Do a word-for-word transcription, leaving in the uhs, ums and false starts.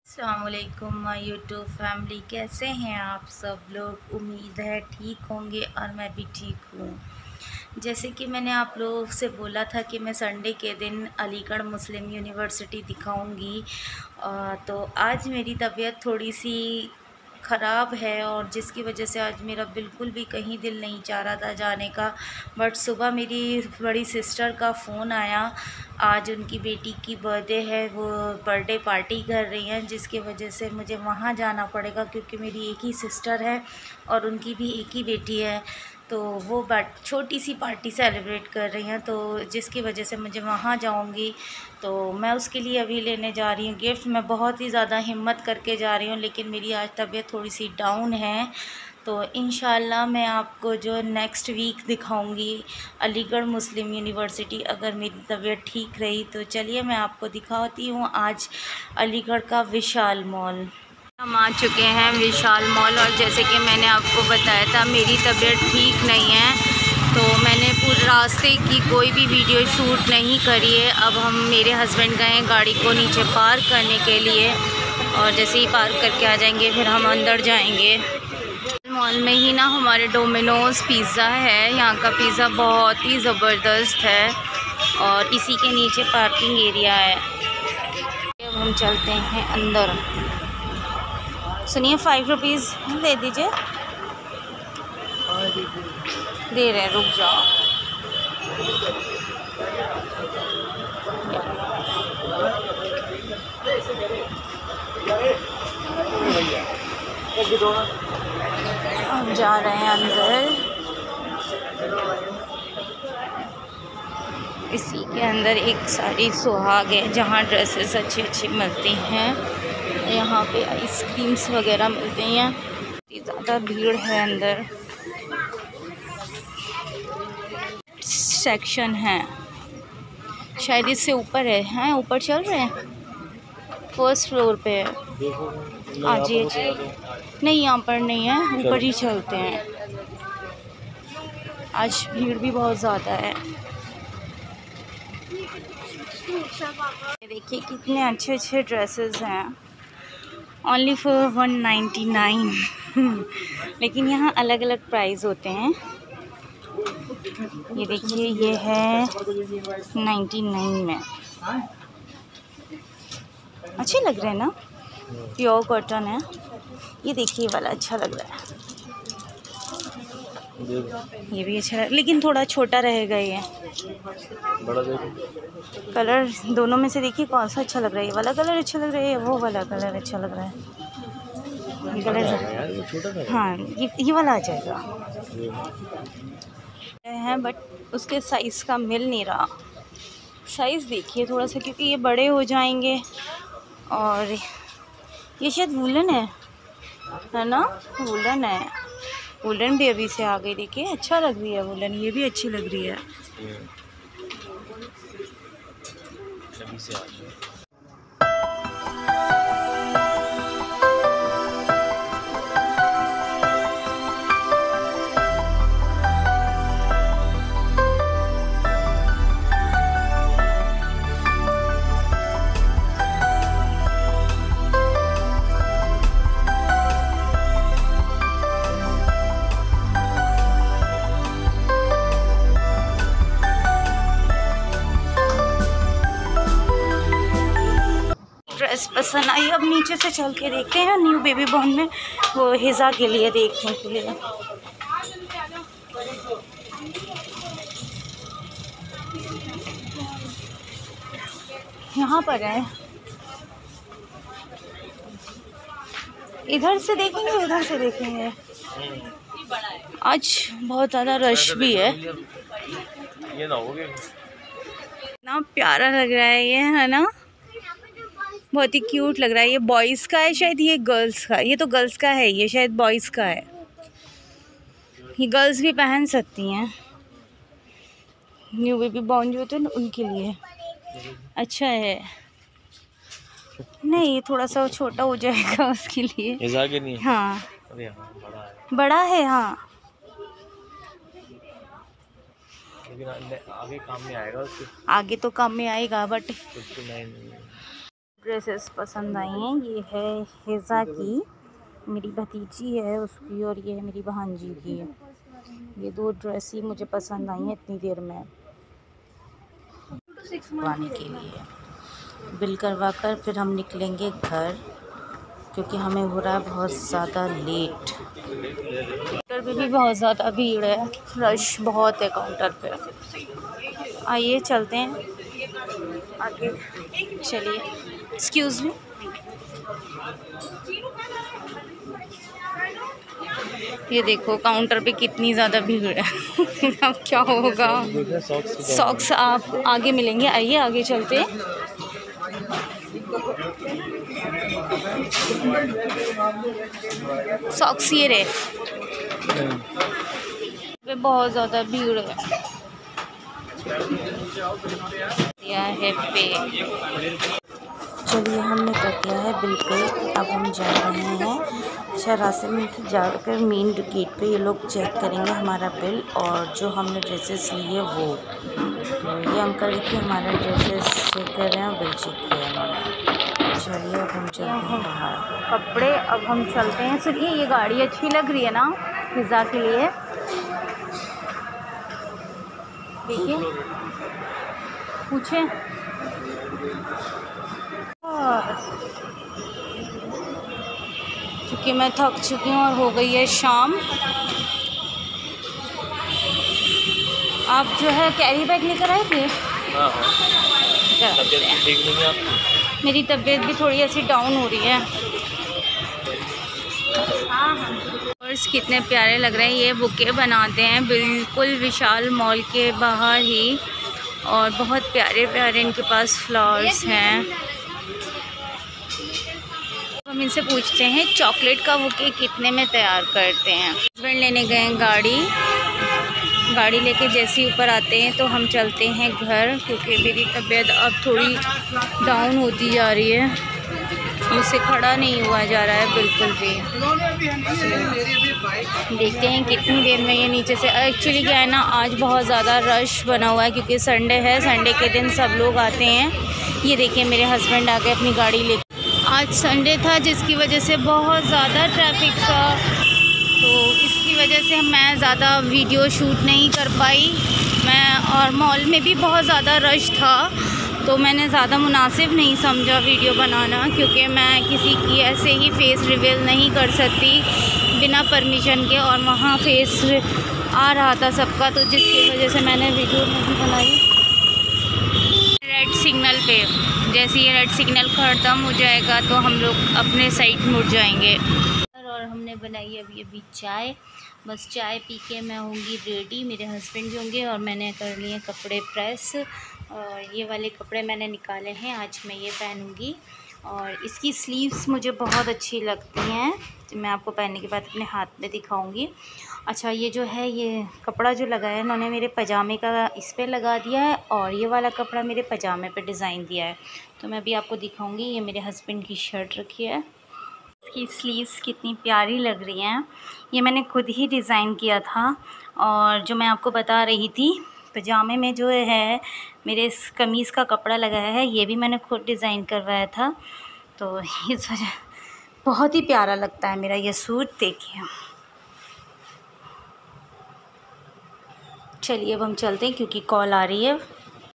अस्सलामुअलैकुम my YouTube family, कैसे हैं आप सब लोग। उम्मीद है ठीक होंगे और मैं भी ठीक हूँ। जैसे कि मैंने आप लोगों से बोला था कि मैं संडे के दिन अलीगढ़ मुस्लिम यूनिवर्सिटी दिखाऊंगी, तो आज मेरी तबीयत थोड़ी सी ख़राब है और जिसकी वजह से आज मेरा बिल्कुल भी कहीं दिल नहीं चाह रहा था जाने का। बट सुबह मेरी बड़ी सिस्टर का फ़ोन आया, आज उनकी बेटी की बर्थडे है, वो बर्थडे पार्टी कर रही हैं, जिसकी वजह से मुझे वहाँ जाना पड़ेगा क्योंकि मेरी एक ही सिस्टर है और उनकी भी एक ही बेटी है। तो वो बट छोटी सी पार्टी सेलिब्रेट कर रही हैं, तो जिसकी वजह से मुझे वहाँ जाऊँगी। तो मैं उसके लिए अभी लेने जा रही हूँ गिफ्ट। मैं बहुत ही ज़्यादा हिम्मत करके जा रही हूँ, लेकिन मेरी आज तबीयत थोड़ी सी डाउन है। तो इंशाल्लाह मैं आपको जो नेक्स्ट वीक दिखाऊंगी अलीगढ़ मुस्लिम यूनिवर्सिटी, अगर मेरी तबीयत ठीक रही तो। चलिए मैं आपको दिखाती हूँ आज अलीगढ़ का विशाल मॉल। हम आ चुके हैं विशाल मॉल, और जैसे कि मैंने आपको बताया था मेरी तबीयत ठीक नहीं है, तो मैंने पूरे रास्ते की कोई भी वीडियो शूट नहीं करी है। अब हम मेरे हस्बैंड गए हैं गाड़ी को नीचे पार्क करने के लिए, और जैसे ही पार्क करके आ जाएंगे फिर हम अंदर जाएंगे। मॉल में ही ना हमारे डोमिनोज़ पिज़्ज़ा है, यहाँ का पिज़्ज़ा बहुत ही ज़बरदस्त है, और इसी के नीचे पार्किंग एरिया है। अब हम चलते हैं अंदर। सुनिए, फाइव रुपीज़ दे दीजिए। दे रहे हैं, रुक जाओ। हम जा रहे हैं अंदर। इसी के अंदर एक सारी सुहाग है जहाँ ड्रेसेस अच्छी अच्छी मिलती हैं। यहाँ पे आइसक्रीम्स वगैरह मिलती हैं। ज़्यादा भीड़ है अंदर। सेक्शन है, शायद इससे ऊपर है। हैं ऊपर चल रहे हैं, फर्स्ट फ्लोर पे है। आज ये नहीं, यहाँ पर नहीं है, ऊपर ही चलते हैं। आज भीड़ भी बहुत ज़्यादा है। देखिए कितने अच्छे अच्छे ड्रेसेस हैं, only for one ninety nine. लेकिन यहाँ अलग अलग प्राइस होते हैं। ये देखिए, ये है नाइन्टी नाइन में। अच्छे लग रहे हैं ना, प्योर कॉटन है। ये देखिए वाला अच्छा लग रहा है, ये भी अच्छा है, लेकिन थोड़ा छोटा रहेगा। ये बड़ा देखो, कलर दोनों में से देखिए कौन सा अच्छा लग रहा है। ये वाला कलर अच्छा लग रहा है या वो वाला कलर अच्छा लग रहा है? ये कलर यार ये छोटा था। हाँ, ये ये वाला आ जाएगा है, बट उसके साइज़ का मिल नहीं रहा। साइज़ देखिए थोड़ा सा, क्योंकि ये बड़े हो जाएंगे। और ये शायद वुलन है है ना, वुलन है। वुलन भी अभी से आ गई, देखिए अच्छा लग रही है वुलन, ये भी अच्छी लग रही है। अभी से आ गई। ड्रेस पसंद आई, अब नीचे से चल के देखते हैं न्यू बेबी बॉर्न में, वो हिजा के लिए देखने के लिए। यहाँ पर है, इधर से देखेंगे उधर से देखेंगे। आज बहुत ज़्यादा रश भी है। ये ना हो गया, इतना प्यारा लग रहा है ये, है ना, बहुत ही क्यूट लग रहा है। ये बॉयज़ का है शायद, ये गर्ल्स का, ये तो गर्ल्स का है, ये शायद बॉयज़ का है। ये गर्ल्स भी पहन सकती हैं, न्यू बेबी बॉर्न जो होते हैं ना उनके लिए अच्छा है। नहीं, ये थोड़ा सा छोटा हो जाएगा उसके लिए। ये आगे नहीं है। हाँ, अरे हाँ, बड़ा है। बड़ा है हाँ, लेकिन आगे काम में आएगा उसके। आगे तो काम में आएगा, बट फिफ्टी नाइन ड्रेसेस पसंद आई हैं। ये है हिज़ा की, मेरी भतीजी है उसकी, और ये है मेरी भांजी की। ये दो ड्रेस ही मुझे पसंद आई हैं इतनी देर में करवाने के लिए। बिल करवा कर फिर हम निकलेंगे घर, क्योंकि हमें हो रहा है बहुत ज़्यादा लेट। काउंटर पे भी बहुत ज़्यादा भीड़ है, रश बहुत है काउंटर पे। आइए चलते हैं आगे। चलिए, एक्सक्यूज़ मी। ये देखो काउंटर पे कितनी ज़्यादा भीड़ है। अब क्या होगा। सॉक्स आप आगे मिलेंगे, आइए आगे चलते हैं। सॉक्स ये रहे। पे बहुत ज़्यादा भीड़ है। यह है पे। चलिए हमने कर दिया है बिल पे, अब हम जा रहे हैं। अच्छा, रास्ते में जाकर मेन गेट पे ये लोग चेक करेंगे हमारा बिल और जो हमने ड्रेसेस ली है वो। तो ये अंकल देखिए हमारा ड्रेसेस चेक कर रहे हैं, बिल चेक किया है। चलिए अब हम चलते हैं बाहर। कपड़े अब हम चलते हैं। सुनिए, ये गाड़ी अच्छी लग रही है ना हिज़ा के लिए। देखिए, पूछें। क्योंकि मैं थक चुकी हूँ और हो गई है शाम। आप जो है कैरी बैग लेकर आए थे? हाँ हाँ। तबीयत ठीक नहीं है आपकी? मेरी तबीयत भी थोड़ी ऐसी डाउन हो रही है। पर्स कितने प्यारे लग रहे हैं। ये बुके बनाते हैं बिल्कुल विशाल मॉल के बाहर ही, और बहुत प्यारे प्यारे इनके पास फ्लावर्स हैं। हम इनसे पूछते हैं चॉकलेट का बुके कितने में तैयार करते हैं। हस्बैंड लेने गए हैं गाड़ी। गाड़ी लेके जैसे ही ऊपर आते हैं तो हम चलते हैं घर, क्योंकि मेरी तबीयत अब थोड़ी डाउन होती जा रही है। मुझसे खड़ा नहीं हुआ जा रहा है बिल्कुल भी। देखते हैं कितनी देर में ये नीचे से। एक्चुअली क्या है ना, आज बहुत ज़्यादा रश बना हुआ है क्योंकि संडे है। संडे के दिन सब लोग आते हैं। ये देखिए मेरे हस्बैंड आ गए अपनी गाड़ी लेके। आज संडे था जिसकी वजह से बहुत ज़्यादा ट्रैफिक था, तो इसकी वजह से मैं ज़्यादा वीडियो शूट नहीं कर पाई मैं। और मॉल में भी बहुत ज़्यादा रश था, तो मैंने ज़्यादा मुनासिब नहीं समझा वीडियो बनाना, क्योंकि मैं किसी की ऐसे ही फ़ेस रिवील नहीं कर सकती बिना परमिशन के, और वहाँ फेस आ रहा था सबका, तो जिसकी वजह से मैंने वीडियो नहीं बनाई। रेड सिग्नल पे, जैसे ये रेड सिग्नल ख़त्म हो जाएगा तो हम लोग अपने साइड मुड़ जाएंगे। और हमने बनाई अभी अभी चाय। बस चाय पी के मैं होंगी रेडी, मेरे हस्बैंड भी होंगे, और मैंने कर लिए कपड़े प्रेस। और ये वाले कपड़े मैंने निकाले हैं, आज मैं ये पहनूंगी। और इसकी स्लीव्स मुझे बहुत अच्छी लगती हैं, तो मैं आपको पहनने के बाद अपने हाथ में दिखाऊंगी। अच्छा, ये जो है ये कपड़ा जो लगाया है इन्होंने मेरे पजामे का इस पे लगा दिया है, और ये वाला कपड़ा मेरे पजामे पे डिज़ाइन दिया है, तो मैं अभी आपको दिखाऊंगी। ये मेरे हस्बैंड की शर्ट रखी है, इसकी स्लीव्स कितनी प्यारी लग रही हैं। ये मैंने खुद ही डिज़ाइन किया था। और जो मैं आपको बता रही थी, पजामे में जो है मेरे इस कमीज़ का कपड़ा लगाया है, ये भी मैंने खुद डिज़ाइन करवाया था, तो इस वजह बहुत ही प्यारा लगता है मेरा ये सूट। देखिए, चलिए अब हम चलते हैं क्योंकि कॉल आ रही है।